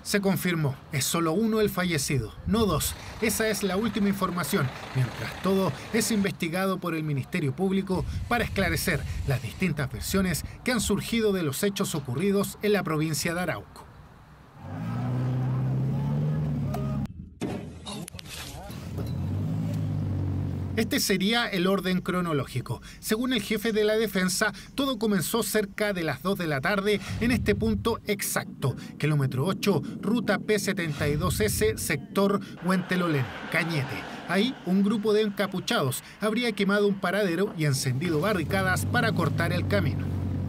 Se confirmó, es solo uno el fallecido, no dos. Esa es la última información, mientras todo es investigado por el Ministerio Público para esclarecer las distintas versiones que han surgido de los hechos ocurridos en la provincia de Arauco. Este sería el orden cronológico. Según el jefe de la defensa, todo comenzó cerca de las 2 de la tarde en este punto exacto, kilómetro 8, ruta P72S, sector Huentelolén, Cañete. Ahí, un grupo de encapuchados habría quemado un paradero y encendido barricadas para cortar el camino.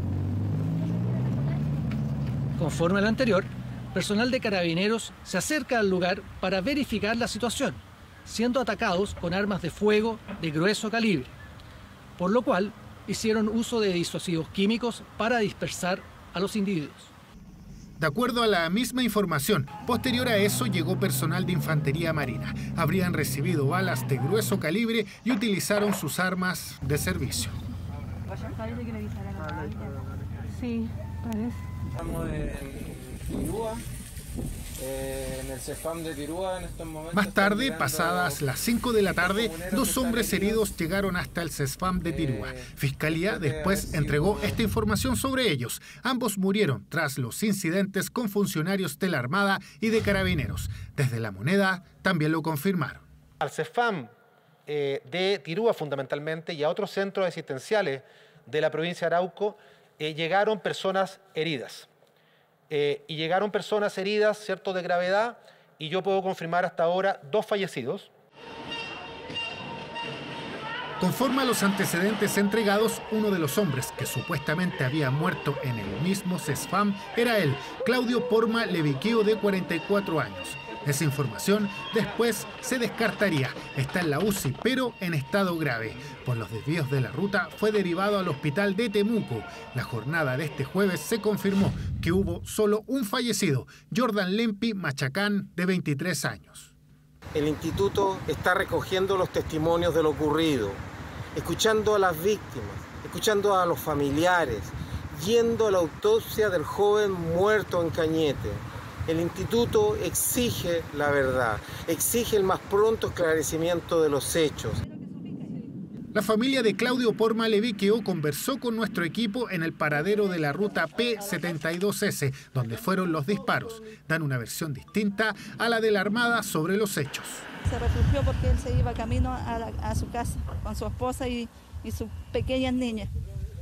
Conforme al anterior, personal de Carabineros se acerca al lugar para verificar la situación, siendo atacados con armas de fuego de grueso calibre, por lo cual hicieron uso de disuasivos químicos para dispersar a los individuos. De acuerdo a la misma información, posterior a eso llegó personal de Infantería Marina. Habrían recibido balas de grueso calibre y utilizaron sus armas de servicio. Parece que le dispararon a alguien. Sí, parece. Estamos en Tirúa, en el CESFAM de Tirúa en estos momentos. Más tarde, pasadas las 5 de la tarde, dos hombres heridos llegaron hasta el CESFAM de Tirúa. Fiscalía después entregó esta información sobre ellos. Ambos murieron tras los incidentes con funcionarios de la Armada y de Carabineros. Desde La Moneda también lo confirmaron. Al CESFAM de Tirúa fundamentalmente y a otros centros asistenciales de la provincia de Arauco llegaron personas heridas. Y llegaron personas heridas, ¿cierto?, de gravedad, y yo puedo confirmar hasta ahora 2 fallecidos. Conforme a los antecedentes entregados, uno de los hombres que supuestamente había muerto en el mismo CESFAM era él, Claudio Porma Leviqueo, de 44 años. Esa información después se descartaría. Está en la UCI, pero en estado grave. Por los desvíos de la ruta fue derivado al hospital de Temuco. La jornada de este jueves se confirmó que hubo solo un fallecido, Jordan Lempi Machacán, de 23 años. El instituto está recogiendo los testimonios de lo ocurrido, escuchando a las víctimas, escuchando a los familiares, yendo a la autopsia del joven muerto en Cañete. El instituto exige la verdad, exige el más pronto esclarecimiento de los hechos. La familia de Claudio Porma Leviqueo conversó con nuestro equipo en el paradero de la ruta P72S, donde fueron los disparos. Dan una versión distinta a la de la Armada sobre los hechos. Se refugió porque él se iba camino a su casa con su esposa y sus pequeñas niñas.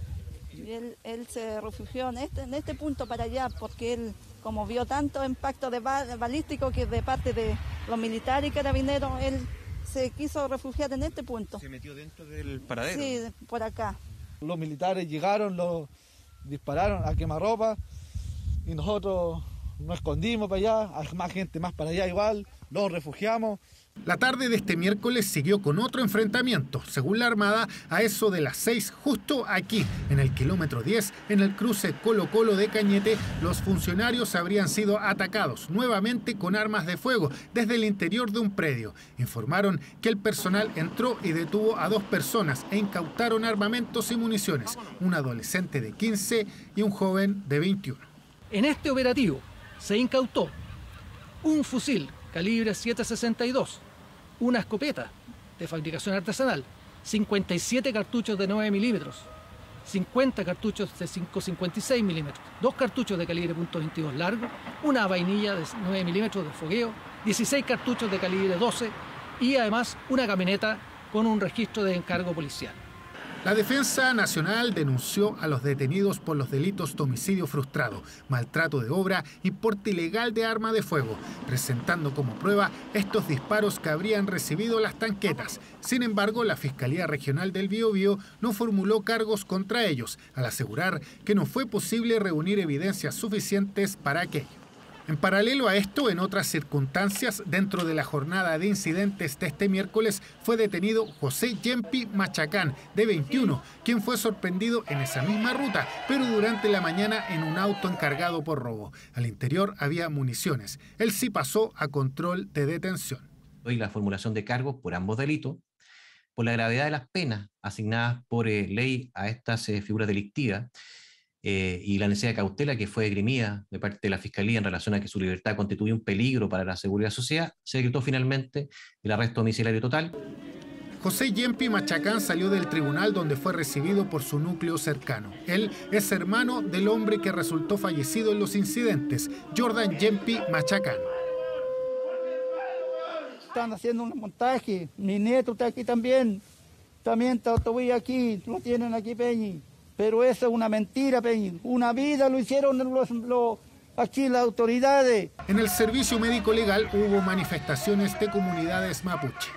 Y él se refugió en este punto para allá porque él, como vio tanto impacto balístico que de parte de los militares y carabineros, él se quiso refugiar en este punto. ¿Se metió dentro del paradero? Sí, por acá. Los militares llegaron, los dispararon a quemarropa y nosotros nos escondimos para allá, hay más gente más para allá igual, nos refugiamos. La tarde de este miércoles siguió con otro enfrentamiento, según la Armada, a eso de las 6, justo aquí, en el kilómetro 10, en el cruce Colo-Colo de Cañete, los funcionarios habrían sido atacados nuevamente con armas de fuego desde el interior de un predio. Informaron que el personal entró y detuvo a 2 personas e incautaron armamentos y municiones, un adolescente de 15 y un joven de 21. En este operativo se incautó un fusil calibre 7.62, una escopeta de fabricación artesanal, 57 cartuchos de 9 milímetros, 50 cartuchos de 5.56 milímetros, 2 cartuchos de calibre .22 largo, una vainilla de 9 milímetros de fogueo, 16 cartuchos de calibre 12 y además una camioneta con un registro de encargo policial. La Defensa Nacional denunció a los detenidos por los delitos de homicidio frustrado, maltrato de obra y porte ilegal de arma de fuego, presentando como prueba estos disparos que habrían recibido las tanquetas. Sin embargo, la Fiscalía Regional del Biobío no formuló cargos contra ellos, al asegurar que no fue posible reunir evidencias suficientes para aquello. En paralelo a esto, en otras circunstancias, dentro de la jornada de incidentes de este miércoles, fue detenido José Yempi Machacán, de 21, quien fue sorprendido en esa misma ruta, pero durante la mañana en un auto encargado por robo. Al interior había municiones. Él sí pasó a control de detención. Hoy la formulación de cargos por ambos delitos, por la gravedad de las penas asignadas por ley a estas figuras delictivas, y la necesidad de cautela que fue esgrimida de parte de la Fiscalía en relación a que su libertad constituye un peligro para la seguridad de la sociedad, se decretó finalmente el arresto domiciliario total. José Yempi Machacán salió del tribunal donde fue recibido por su núcleo cercano. Él es hermano del hombre que resultó fallecido en los incidentes, Jordan Yempi Machacán. Están haciendo un montaje, mi nieto está aquí también todavía aquí, lo tienen aquí, Peñi. Pero eso es una mentira, Peñi. Una vida lo hicieron aquí las autoridades. En el servicio médico legal hubo manifestaciones de comunidades mapuche.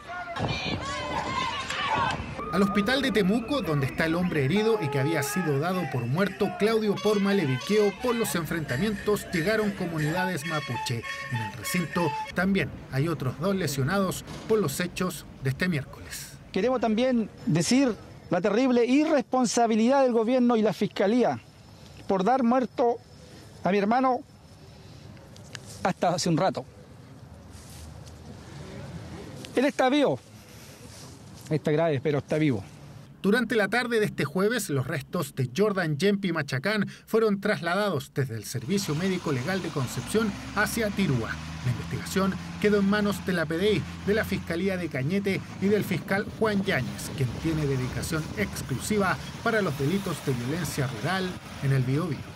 Al hospital de Temuco, donde está el hombre herido y que había sido dado por muerto Claudio Porma Leviqueo por los enfrentamientos, llegaron comunidades mapuche. En el recinto también hay otros 2 lesionados por los hechos de este miércoles. Queremos también decir la terrible irresponsabilidad del gobierno y la fiscalía por dar muerto a mi hermano hasta hace un rato. Él está vivo. Está grave, pero está vivo. Durante la tarde de este jueves, los restos de Jordan Yempi Machacán fueron trasladados desde el Servicio Médico Legal de Concepción hacia Tirúa. La investigación quedó en manos de la PDI, de la Fiscalía de Cañete y del fiscal Juan Yáñez, quien tiene dedicación exclusiva para los delitos de violencia rural en el Biobío.